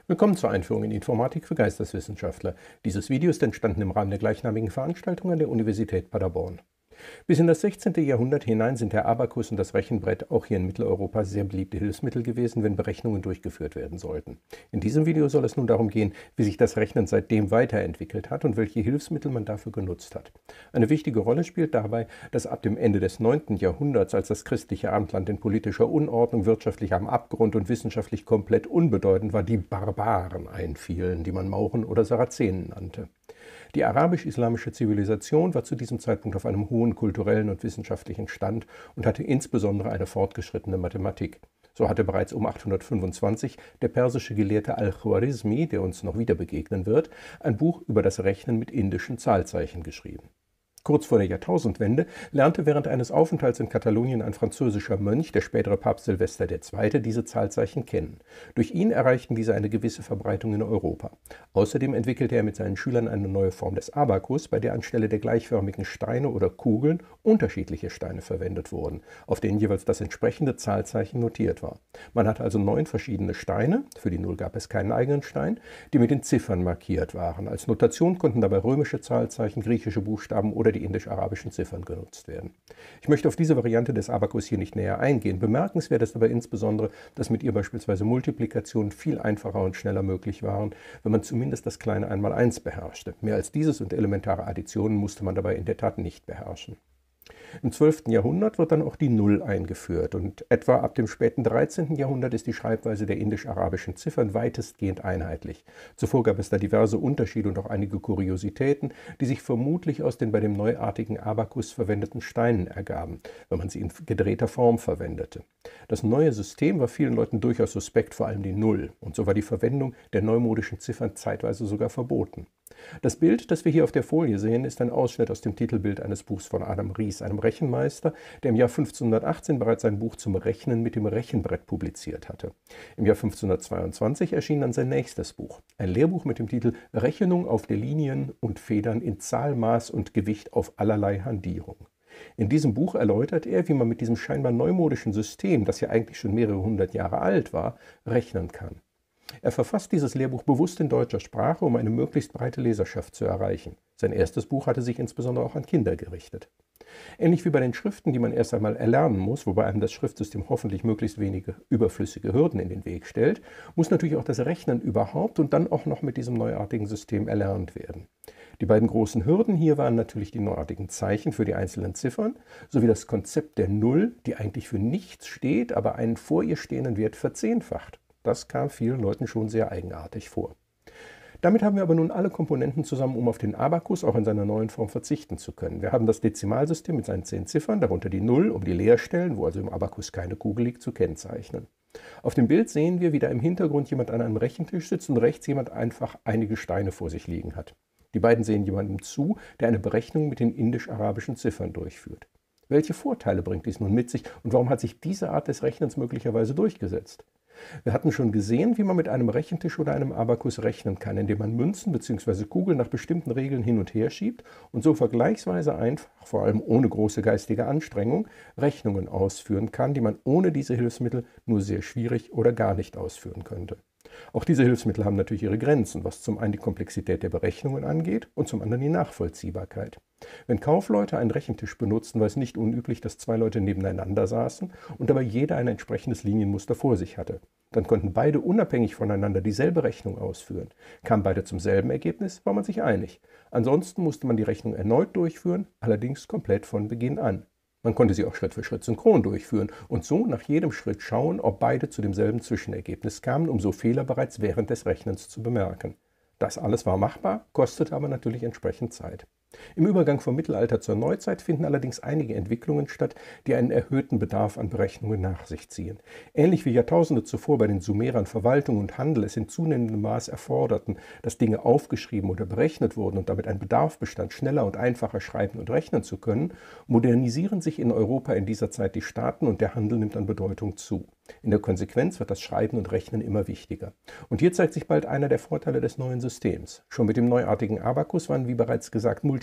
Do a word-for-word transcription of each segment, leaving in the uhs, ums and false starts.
Willkommen zur Einführung in Informatik für Geisteswissenschaftler. Dieses Video ist entstanden im Rahmen der gleichnamigen Veranstaltung an der Universität Paderborn. Bis in das sechzehnte. Jahrhundert hinein sind der Abakus und das Rechenbrett auch hier in Mitteleuropa sehr beliebte Hilfsmittel gewesen, wenn Berechnungen durchgeführt werden sollten. In diesem Video soll es nun darum gehen, wie sich das Rechnen seitdem weiterentwickelt hat und welche Hilfsmittel man dafür genutzt hat. Eine wichtige Rolle spielt dabei, dass ab dem Ende des neunten. Jahrhunderts, als das christliche Abendland in politischer Unordnung, wirtschaftlich am Abgrund und wissenschaftlich komplett unbedeutend war, die Barbaren einfielen, die man Mauren oder Sarazenen nannte. Die arabisch-islamische Zivilisation war zu diesem Zeitpunkt auf einem hohen kulturellen und wissenschaftlichen Stand und hatte insbesondere eine fortgeschrittene Mathematik. So hatte bereits um achthundertfünfundzwanzig der persische Gelehrte Al-Khwarizmi, der uns noch wieder begegnen wird, ein Buch über das Rechnen mit indischen Zahlzeichen geschrieben. Kurz vor der Jahrtausendwende lernte während eines Aufenthalts in Katalonien ein französischer Mönch, der spätere Papst Silvester der Zweite., diese Zahlzeichen kennen. Durch ihn erreichten diese eine gewisse Verbreitung in Europa. Außerdem entwickelte er mit seinen Schülern eine neue Form des Abakus, bei der anstelle der gleichförmigen Steine oder Kugeln unterschiedliche Steine verwendet wurden, auf denen jeweils das entsprechende Zahlzeichen notiert war. Man hatte also neun verschiedene Steine, für die Null gab es keinen eigenen Stein, die mit den Ziffern markiert waren. Als Notation konnten dabei römische Zahlzeichen, griechische Buchstaben oder die indisch-arabischen Ziffern genutzt werden. Ich möchte auf diese Variante des Abakus hier nicht näher eingehen. Bemerkenswert ist aber insbesondere, dass mit ihr beispielsweise Multiplikationen viel einfacher und schneller möglich waren, wenn man zumindest das kleine Einmaleins beherrschte. Mehr als dieses und elementare Additionen musste man dabei in der Tat nicht beherrschen. Im zwölften. Jahrhundert wird dann auch die Null eingeführt und etwa ab dem späten dreizehnten. Jahrhundert ist die Schreibweise der indisch-arabischen Ziffern weitestgehend einheitlich. Zuvor gab es da diverse Unterschiede und auch einige Kuriositäten, die sich vermutlich aus den bei dem neuartigen Abakus verwendeten Steinen ergaben, wenn man sie in gedrehter Form verwendete. Das neue System war vielen Leuten durchaus suspekt, vor allem die Null, und so war die Verwendung der neumodischen Ziffern zeitweise sogar verboten. Das Bild, das wir hier auf der Folie sehen, ist ein Ausschnitt aus dem Titelbild eines Buchs von Adam Ries, einem Rechenmeister, der im Jahr fünfzehnhundertachtzehn bereits ein Buch zum Rechnen mit dem Rechenbrett publiziert hatte. Im Jahr fünfzehnhundertzweiundzwanzig erschien dann sein nächstes Buch, ein Lehrbuch mit dem Titel Rechnung auf der Linien und Federn in Zahl, Maß und Gewicht auf allerlei Handierung. In diesem Buch erläutert er, wie man mit diesem scheinbar neumodischen System, das ja eigentlich schon mehrere hundert Jahre alt war, rechnen kann. Er verfasst dieses Lehrbuch bewusst in deutscher Sprache, um eine möglichst breite Leserschaft zu erreichen. Sein erstes Buch hatte sich insbesondere auch an Kinder gerichtet. Ähnlich wie bei den Schriften, die man erst einmal erlernen muss, wobei einem das Schriftsystem hoffentlich möglichst wenige überflüssige Hürden in den Weg stellt, muss natürlich auch das Rechnen überhaupt und dann auch noch mit diesem neuartigen System erlernt werden. Die beiden großen Hürden hier waren natürlich die neuartigen Zeichen für die einzelnen Ziffern, sowie das Konzept der Null, die eigentlich für nichts steht, aber einen vor ihr stehenden Wert verzehnfacht. Das kam vielen Leuten schon sehr eigenartig vor. Damit haben wir aber nun alle Komponenten zusammen, um auf den Abakus auch in seiner neuen Form verzichten zu können. Wir haben das Dezimalsystem mit seinen zehn Ziffern, darunter die Null, um die Leerstellen, wo also im Abakus keine Kugel liegt, zu kennzeichnen. Auf dem Bild sehen wir, wie da im Hintergrund jemand an einem Rechentisch sitzt und rechts jemand einfach einige Steine vor sich liegen hat. Die beiden sehen jemandem zu, der eine Berechnung mit den indisch-arabischen Ziffern durchführt. Welche Vorteile bringt dies nun mit sich und warum hat sich diese Art des Rechnens möglicherweise durchgesetzt? Wir hatten schon gesehen, wie man mit einem Rechentisch oder einem Abakus rechnen kann, indem man Münzen bzw. Kugeln nach bestimmten Regeln hin und her schiebt und so vergleichsweise einfach, vor allem ohne große geistige Anstrengung, Rechnungen ausführen kann, die man ohne diese Hilfsmittel nur sehr schwierig oder gar nicht ausführen könnte. Auch diese Hilfsmittel haben natürlich ihre Grenzen, was zum einen die Komplexität der Berechnungen angeht und zum anderen die Nachvollziehbarkeit. Wenn Kaufleute einen Rechentisch benutzten, war es nicht unüblich, dass zwei Leute nebeneinander saßen und dabei jeder ein entsprechendes Linienmuster vor sich hatte. Dann konnten beide unabhängig voneinander dieselbe Rechnung ausführen. Kamen beide zum selben Ergebnis, war man sich einig. Ansonsten musste man die Rechnung erneut durchführen, allerdings komplett von Beginn an. Man konnte sie auch Schritt für Schritt synchron durchführen und so nach jedem Schritt schauen, ob beide zu demselben Zwischenergebnis kamen, um so Fehler bereits während des Rechnens zu bemerken. Das alles war machbar, kostete aber natürlich entsprechend Zeit. Im Übergang vom Mittelalter zur Neuzeit finden allerdings einige Entwicklungen statt, die einen erhöhten Bedarf an Berechnungen nach sich ziehen. Ähnlich wie Jahrtausende zuvor bei den Sumerern Verwaltung und Handel es in zunehmendem Maß erforderten, dass Dinge aufgeschrieben oder berechnet wurden und damit ein Bedarf bestand, schneller und einfacher schreiben und rechnen zu können, modernisieren sich in Europa in dieser Zeit die Staaten und der Handel nimmt an Bedeutung zu. In der Konsequenz wird das Schreiben und Rechnen immer wichtiger. Und hier zeigt sich bald einer der Vorteile des neuen Systems. Schon mit dem neuartigen Abakus waren, wie bereits gesagt, Multiplikationen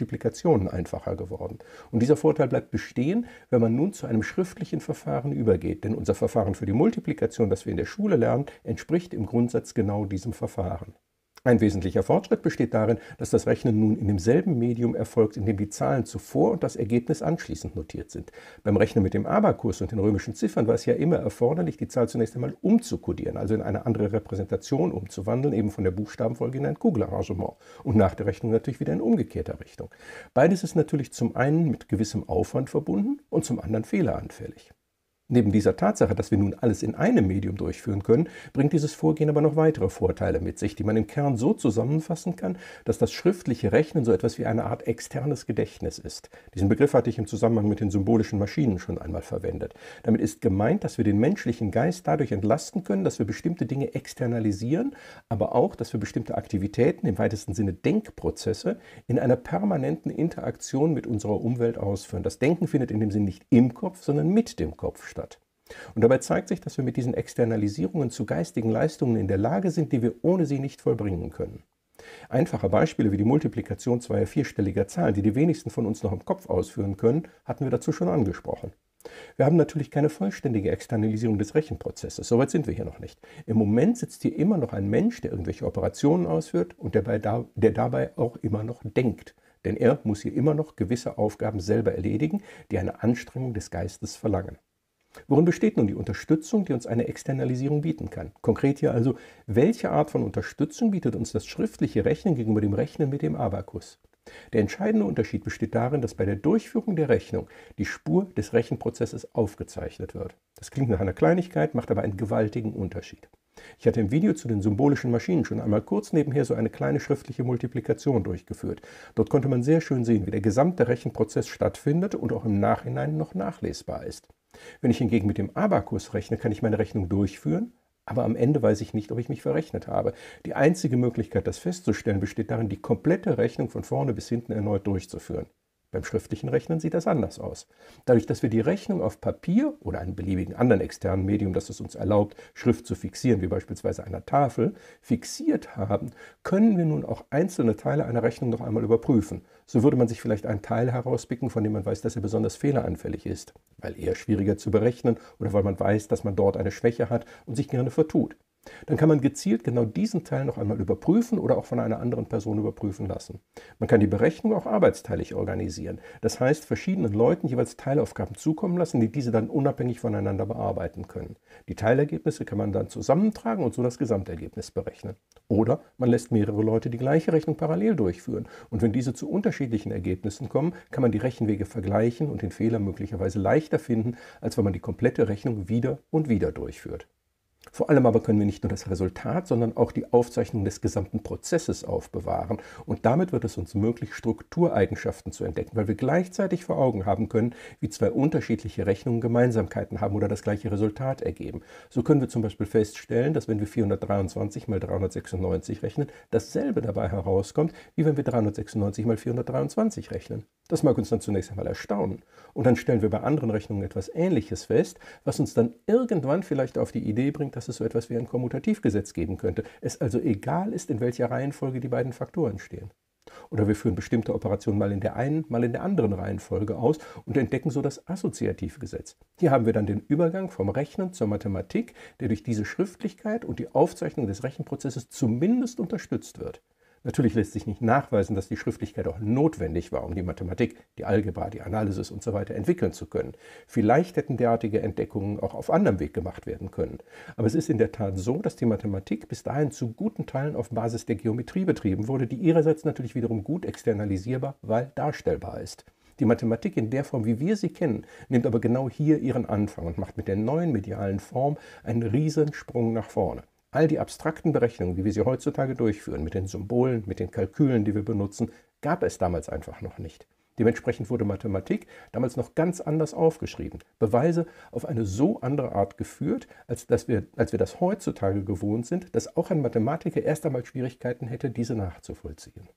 Multiplikationen einfacher geworden. Und dieser Vorteil bleibt bestehen, wenn man nun zu einem schriftlichen Verfahren übergeht. Denn unser Verfahren für die Multiplikation, das wir in der Schule lernen, entspricht im Grundsatz genau diesem Verfahren. Ein wesentlicher Fortschritt besteht darin, dass das Rechnen nun in demselben Medium erfolgt, in dem die Zahlen zuvor und das Ergebnis anschließend notiert sind. Beim Rechnen mit dem Abakus und den römischen Ziffern war es ja immer erforderlich, die Zahl zunächst einmal umzukodieren, also in eine andere Repräsentation umzuwandeln, eben von der Buchstabenfolge in ein Kugelarrangement und nach der Rechnung natürlich wieder in umgekehrter Richtung. Beides ist natürlich zum einen mit gewissem Aufwand verbunden und zum anderen fehleranfällig. Neben dieser Tatsache, dass wir nun alles in einem Medium durchführen können, bringt dieses Vorgehen aber noch weitere Vorteile mit sich, die man im Kern so zusammenfassen kann, dass das schriftliche Rechnen so etwas wie eine Art externes Gedächtnis ist. Diesen Begriff hatte ich im Zusammenhang mit den symbolischen Maschinen schon einmal verwendet. Damit ist gemeint, dass wir den menschlichen Geist dadurch entlasten können, dass wir bestimmte Dinge externalisieren, aber auch, dass wir bestimmte Aktivitäten, im weitesten Sinne Denkprozesse, in einer permanenten Interaktion mit unserer Umwelt ausführen. Das Denken findet in dem Sinn nicht im Kopf, sondern mit dem Kopf statt. Statt. Und dabei zeigt sich, dass wir mit diesen Externalisierungen zu geistigen Leistungen in der Lage sind, die wir ohne sie nicht vollbringen können. Einfache Beispiele wie die Multiplikation zweier vierstelliger Zahlen, die die wenigsten von uns noch im Kopf ausführen können, hatten wir dazu schon angesprochen. Wir haben natürlich keine vollständige Externalisierung des Rechenprozesses, soweit sind wir hier noch nicht. Im Moment sitzt hier immer noch ein Mensch, der irgendwelche Operationen ausführt und der, bei da, der dabei auch immer noch denkt. Denn er muss hier immer noch gewisse Aufgaben selber erledigen, die eine Anstrengung des Geistes verlangen. Worin besteht nun die Unterstützung, die uns eine Externalisierung bieten kann? Konkret hier also, welche Art von Unterstützung bietet uns das schriftliche Rechnen gegenüber dem Rechnen mit dem Abakus? Der entscheidende Unterschied besteht darin, dass bei der Durchführung der Rechnung die Spur des Rechenprozesses aufgezeichnet wird. Das klingt nach einer Kleinigkeit, macht aber einen gewaltigen Unterschied. Ich hatte im Video zu den symbolischen Maschinen schon einmal kurz nebenher so eine kleine schriftliche Multiplikation durchgeführt. Dort konnte man sehr schön sehen, wie der gesamte Rechenprozess stattfindet und auch im Nachhinein noch nachlesbar ist. Wenn ich hingegen mit dem Abakus rechne, kann ich meine Rechnung durchführen, aber am Ende weiß ich nicht, ob ich mich verrechnet habe. Die einzige Möglichkeit, das festzustellen, besteht darin, die komplette Rechnung von vorne bis hinten erneut durchzuführen. Beim schriftlichen Rechnen sieht das anders aus. Dadurch, dass wir die Rechnung auf Papier oder einem beliebigen anderen externen Medium, das es uns erlaubt, Schrift zu fixieren, wie beispielsweise einer Tafel, fixiert haben, können wir nun auch einzelne Teile einer Rechnung noch einmal überprüfen. So würde man sich vielleicht einen Teil herauspicken, von dem man weiß, dass er besonders fehleranfällig ist, weil er schwieriger zu berechnen oder weil man weiß, dass man dort eine Schwäche hat und sich gerne vertut. Dann kann man gezielt genau diesen Teil noch einmal überprüfen oder auch von einer anderen Person überprüfen lassen. Man kann die Berechnung auch arbeitsteilig organisieren. Das heißt, verschiedenen Leuten jeweils Teilaufgaben zukommen lassen, die diese dann unabhängig voneinander bearbeiten können. Die Teilergebnisse kann man dann zusammentragen und so das Gesamtergebnis berechnen. Oder man lässt mehrere Leute die gleiche Rechnung parallel durchführen. Und wenn diese zu unterschiedlichen Ergebnissen kommen, kann man die Rechenwege vergleichen und den Fehler möglicherweise leichter finden, als wenn man die komplette Rechnung wieder und wieder durchführt. Vor allem aber können wir nicht nur das Resultat, sondern auch die Aufzeichnung des gesamten Prozesses aufbewahren. Und damit wird es uns möglich, Struktureigenschaften zu entdecken, weil wir gleichzeitig vor Augen haben können, wie zwei unterschiedliche Rechnungen Gemeinsamkeiten haben oder das gleiche Resultat ergeben. So können wir zum Beispiel feststellen, dass wenn wir vierhundertdreiundzwanzig mal dreihundertsechsundneunzig rechnen, dasselbe dabei herauskommt, wie wenn wir dreihundertsechsundneunzig mal vierhundertdreiundzwanzig rechnen. Das mag uns dann zunächst einmal erstaunen. Und dann stellen wir bei anderen Rechnungen etwas Ähnliches fest, was uns dann irgendwann vielleicht auf die Idee bringt, dass es so etwas wie ein Kommutativgesetz geben könnte. Es also egal ist, in welcher Reihenfolge die beiden Faktoren stehen. Oder wir führen bestimmte Operationen mal in der einen, mal in der anderen Reihenfolge aus und entdecken so das Assoziativgesetz. Hier haben wir dann den Übergang vom Rechnen zur Mathematik, der durch diese Schriftlichkeit und die Aufzeichnung des Rechenprozesses zumindest unterstützt wird. Natürlich lässt sich nicht nachweisen, dass die Schriftlichkeit auch notwendig war, um die Mathematik, die Algebra, die Analysis und so weiter entwickeln zu können. Vielleicht hätten derartige Entdeckungen auch auf anderem Weg gemacht werden können. Aber es ist in der Tat so, dass die Mathematik bis dahin zu guten Teilen auf Basis der Geometrie betrieben wurde, die ihrerseits natürlich wiederum gut externalisierbar, weil darstellbar ist. Die Mathematik in der Form, wie wir sie kennen, nimmt aber genau hier ihren Anfang und macht mit der neuen medialen Form einen Riesensprung nach vorne. All die abstrakten Berechnungen, wie wir sie heutzutage durchführen, mit den Symbolen, mit den Kalkülen, die wir benutzen, gab es damals einfach noch nicht. Dementsprechend wurde Mathematik damals noch ganz anders aufgeschrieben, Beweise auf eine so andere Art geführt, als, dass wir, als wir das heutzutage gewohnt sind, dass auch ein Mathematiker erst einmal Schwierigkeiten hätte, diese nachzuvollziehen.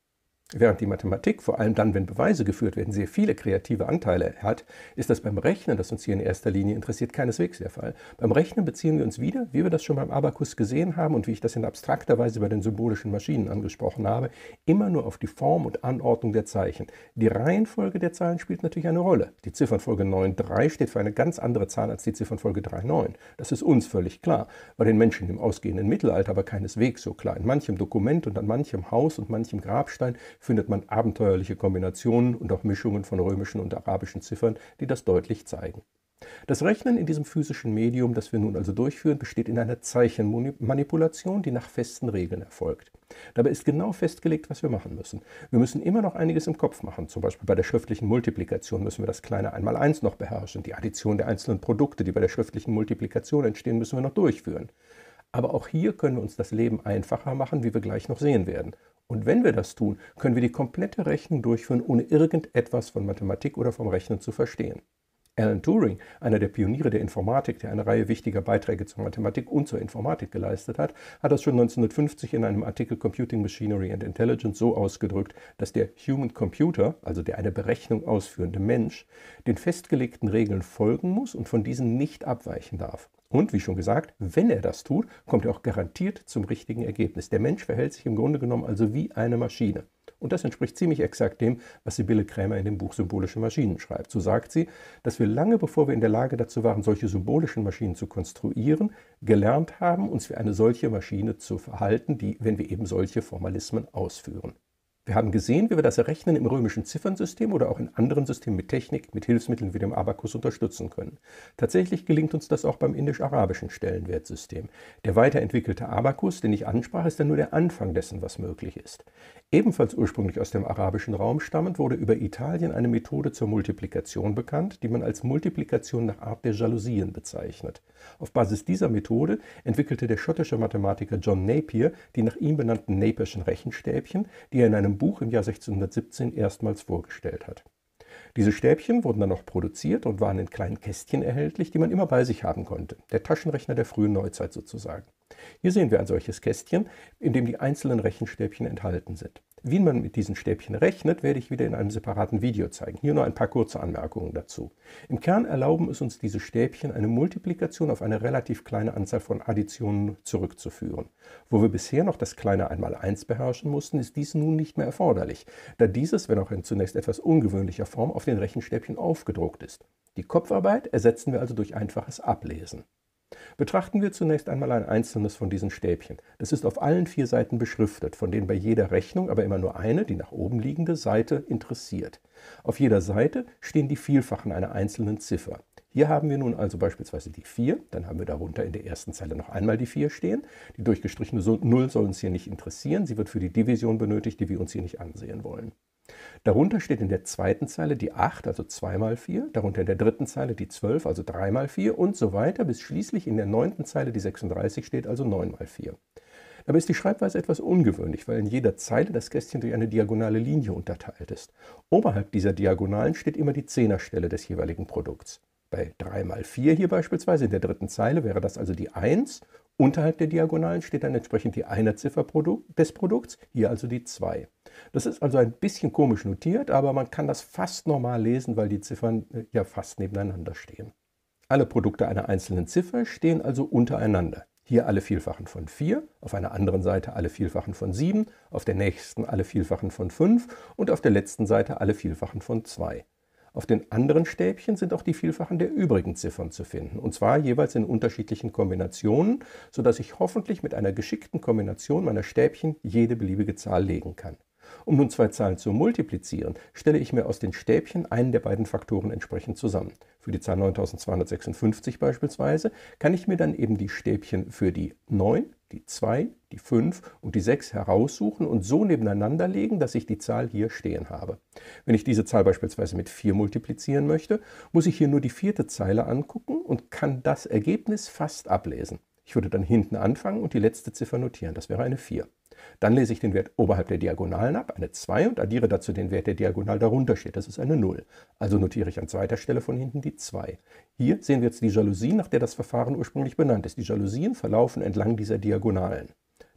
Während die Mathematik, vor allem dann, wenn Beweise geführt werden, sehr viele kreative Anteile hat, ist das beim Rechnen, das uns hier in erster Linie interessiert, keineswegs der Fall. Beim Rechnen beziehen wir uns wieder, wie wir das schon beim Abakus gesehen haben und wie ich das in abstrakter Weise bei den symbolischen Maschinen angesprochen habe, immer nur auf die Form und Anordnung der Zeichen. Die Reihenfolge der Zahlen spielt natürlich eine Rolle. Die Ziffernfolge neun drei steht für eine ganz andere Zahl als die Ziffernfolge drei neun. Das ist uns völlig klar, bei den Menschen im ausgehenden Mittelalter aber keineswegs so klar. In manchem Dokument und an manchem Haus und manchem Grabstein findet man abenteuerliche Kombinationen und auch Mischungen von römischen und arabischen Ziffern, die das deutlich zeigen. Das Rechnen in diesem physischen Medium, das wir nun also durchführen, besteht in einer Zeichenmanipulation, die nach festen Regeln erfolgt. Dabei ist genau festgelegt, was wir machen müssen. Wir müssen immer noch einiges im Kopf machen. Zum Beispiel bei der schriftlichen Multiplikation müssen wir das kleine Einmaleins noch beherrschen. Die Addition der einzelnen Produkte, die bei der schriftlichen Multiplikation entstehen, müssen wir noch durchführen. Aber auch hier können wir uns das Leben einfacher machen, wie wir gleich noch sehen werden. Und wenn wir das tun, können wir die komplette Rechnung durchführen, ohne irgendetwas von Mathematik oder vom Rechnen zu verstehen. Alan Turing, einer der Pioniere der Informatik, der eine Reihe wichtiger Beiträge zur Mathematik und zur Informatik geleistet hat, hat das schon neunzehnhundertfünfzig in einem Artikel Computing Machinery and Intelligence so ausgedrückt, dass der Human Computer, also der eine Berechnung ausführende Mensch, den festgelegten Regeln folgen muss und von diesen nicht abweichen darf. Und, wie schon gesagt, wenn er das tut, kommt er auch garantiert zum richtigen Ergebnis. Der Mensch verhält sich im Grunde genommen also wie eine Maschine. Und das entspricht ziemlich exakt dem, was Sibylle Krämer in dem Buch Symbolische Maschinen schreibt. So sagt sie, dass wir lange bevor wir in der Lage dazu waren, solche symbolischen Maschinen zu konstruieren, gelernt haben, uns wie eine solche Maschine zu verhalten, die, wenn wir eben solche Formalismen ausführen. Wir haben gesehen, wie wir das Rechnen im römischen Ziffernsystem oder auch in anderen Systemen mit Technik, mit Hilfsmitteln wie dem Abakus unterstützen können. Tatsächlich gelingt uns das auch beim indisch-arabischen Stellenwertsystem. Der weiterentwickelte Abakus, den ich ansprach, ist dann nur der Anfang dessen, was möglich ist. Ebenfalls ursprünglich aus dem arabischen Raum stammend, wurde über Italien eine Methode zur Multiplikation bekannt, die man als Multiplikation nach Art der Jalousien bezeichnet. Auf Basis dieser Methode entwickelte der schottische Mathematiker John Napier die nach ihm benannten Napierschen Rechenstäbchen, die er in einem Buch im Jahr sechzehnhundertsiebzehn erstmals vorgestellt hat. Diese Stäbchen wurden dann noch produziert und waren in kleinen Kästchen erhältlich, die man immer bei sich haben konnte. Der Taschenrechner der frühen Neuzeit sozusagen. Hier sehen wir ein solches Kästchen, in dem die einzelnen Rechenstäbchen enthalten sind. Wie man mit diesen Stäbchen rechnet, werde ich wieder in einem separaten Video zeigen. Hier nur ein paar kurze Anmerkungen dazu. Im Kern erlauben es uns diese Stäbchen, eine Multiplikation auf eine relativ kleine Anzahl von Additionen zurückzuführen. Wo wir bisher noch das kleine Einmaleins beherrschen mussten, ist dies nun nicht mehr erforderlich, da dieses, wenn auch in zunächst etwas ungewöhnlicher Form, auf den Rechenstäbchen aufgedruckt ist. Die Kopfarbeit ersetzen wir also durch einfaches Ablesen. Betrachten wir zunächst einmal ein einzelnes von diesen Stäbchen. Das ist auf allen vier Seiten beschriftet, von denen bei jeder Rechnung aber immer nur eine, die nach oben liegende Seite, interessiert. Auf jeder Seite stehen die Vielfachen einer einzelnen Ziffer. Hier haben wir nun also beispielsweise die vier, dann haben wir darunter in der ersten Zeile noch einmal die vier stehen. Die durchgestrichene null soll uns hier nicht interessieren, sie wird für die Division benötigt, die wir uns hier nicht ansehen wollen. Darunter steht in der zweiten Zeile die acht, also zwei mal vier, darunter in der dritten Zeile die zwölf, also drei mal vier und so weiter, bis schließlich in der neunten Zeile die sechsunddreißig steht, also neun mal vier. Dabei ist die Schreibweise etwas ungewöhnlich, weil in jeder Zeile das Kästchen durch eine diagonale Linie unterteilt ist. Oberhalb dieser Diagonalen steht immer die Zehnerstelle des jeweiligen Produkts. Bei drei mal vier hier beispielsweise in der dritten Zeile wäre das also die eins. Unterhalb der Diagonalen steht dann entsprechend die Einerziffer des Produkts, hier also die zwei. Das ist also ein bisschen komisch notiert, aber man kann das fast normal lesen, weil die Ziffern ja fast nebeneinander stehen. Alle Produkte einer einzelnen Ziffer stehen also untereinander. Hier alle Vielfachen von vier, auf einer anderen Seite alle Vielfachen von sieben, auf der nächsten alle Vielfachen von fünf und auf der letzten Seite alle Vielfachen von zwei. Auf den anderen Stäbchen sind auch die Vielfachen der übrigen Ziffern zu finden, und zwar jeweils in unterschiedlichen Kombinationen, sodass ich hoffentlich mit einer geschickten Kombination meiner Stäbchen jede beliebige Zahl legen kann. Um nun zwei Zahlen zu multiplizieren, stelle ich mir aus den Stäbchen einen der beiden Faktoren entsprechend zusammen. Für die Zahl neuntausendzweihundertsechsundfünfzig beispielsweise kann ich mir dann eben die Stäbchen für die neun, die zwei, die fünf und die sechs heraussuchen und so nebeneinander legen, dass ich die Zahl hier stehen habe. Wenn ich diese Zahl beispielsweise mit vier multiplizieren möchte, muss ich hier nur die vierte Zeile angucken und kann das Ergebnis fast ablesen. Ich würde dann hinten anfangen und die letzte Ziffer notieren, das wäre eine vier. Dann lese ich den Wert oberhalb der Diagonalen ab, eine zwei, und addiere dazu den Wert, der diagonal darunter steht, das ist eine null. Also notiere ich an zweiter Stelle von hinten die zwei. Hier sehen wir jetzt die Jalousien, nach der das Verfahren ursprünglich benannt ist. Die Jalousien verlaufen entlang dieser Diagonalen.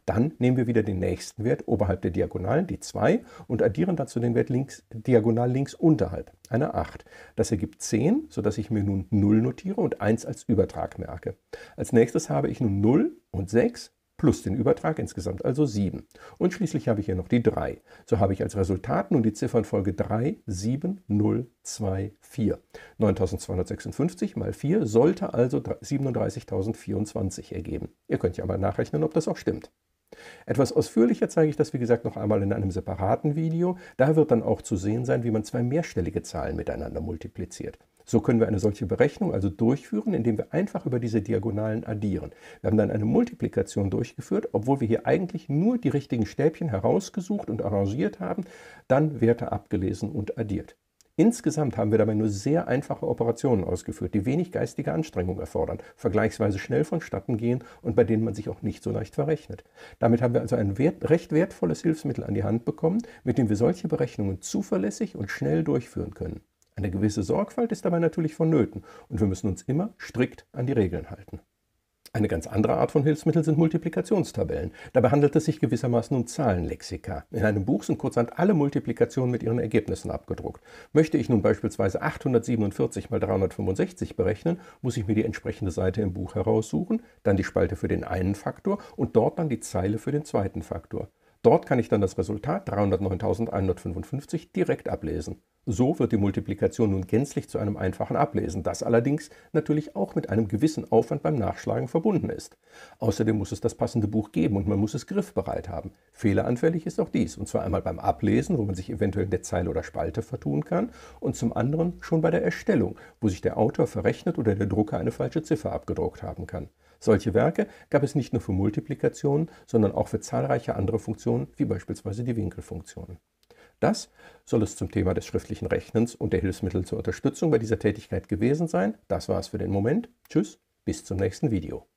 Dann nehmen wir wieder den nächsten Wert oberhalb der Diagonalen, die zwei, und addieren dazu den Wert links, diagonal links unterhalb, eine acht. Das ergibt zehn, sodass ich mir nun null notiere und eins als Übertrag merke. Als nächstes habe ich nun null und sechs plus den Übertrag, insgesamt also sieben. Und schließlich habe ich hier noch die drei. So habe ich als Resultat nun die Ziffernfolge drei, sieben, null, zwei, vier. neuntausendzweihundertsechsundfünfzig mal vier sollte also siebenunddreißigtausendvierundzwanzig ergeben. Ihr könnt ja mal nachrechnen, ob das auch stimmt. Etwas ausführlicher zeige ich das, wie gesagt, noch einmal in einem separaten Video. Da wird dann auch zu sehen sein, wie man zwei mehrstellige Zahlen miteinander multipliziert. So können wir eine solche Berechnung also durchführen, indem wir einfach über diese Diagonalen addieren. Wir haben dann eine Multiplikation durchgeführt, obwohl wir hier eigentlich nur die richtigen Stäbchen herausgesucht und arrangiert haben, dann Werte abgelesen und addiert. Insgesamt haben wir dabei nur sehr einfache Operationen ausgeführt, die wenig geistige Anstrengung erfordern, vergleichsweise schnell vonstatten gehen und bei denen man sich auch nicht so leicht verrechnet. Damit haben wir also ein wert, recht wertvolles Hilfsmittel an die Hand bekommen, mit dem wir solche Berechnungen zuverlässig und schnell durchführen können. Eine gewisse Sorgfalt ist dabei natürlich vonnöten und wir müssen uns immer strikt an die Regeln halten. Eine ganz andere Art von Hilfsmittel sind Multiplikationstabellen. Dabei handelt es sich gewissermaßen um Zahlenlexika. In einem Buch sind kurzerhand alle Multiplikationen mit ihren Ergebnissen abgedruckt. Möchte ich nun beispielsweise achthundertsiebenundvierzig mal dreihundertfünfundsechzig berechnen, muss ich mir die entsprechende Seite im Buch heraussuchen, dann die Spalte für den einen Faktor und dort dann die Zeile für den zweiten Faktor. Dort kann ich dann das Resultat dreihundertneuntausendeinhundertfünfundfünfzig direkt ablesen. So wird die Multiplikation nun gänzlich zu einem einfachen Ablesen, das allerdings natürlich auch mit einem gewissen Aufwand beim Nachschlagen verbunden ist. Außerdem muss es das passende Buch geben und man muss es griffbereit haben. Fehleranfällig ist auch dies, und zwar einmal beim Ablesen, wo man sich eventuell in der Zeile oder Spalte vertun kann, und zum anderen schon bei der Erstellung, wo sich der Autor verrechnet oder der Drucker eine falsche Ziffer abgedruckt haben kann. Solche Werke gab es nicht nur für Multiplikationen, sondern auch für zahlreiche andere Funktionen, wie beispielsweise die Winkelfunktionen. Das soll es zum Thema des schriftlichen Rechnens und der Hilfsmittel zur Unterstützung bei dieser Tätigkeit gewesen sein. Das war es für den Moment. Tschüss, bis zum nächsten Video.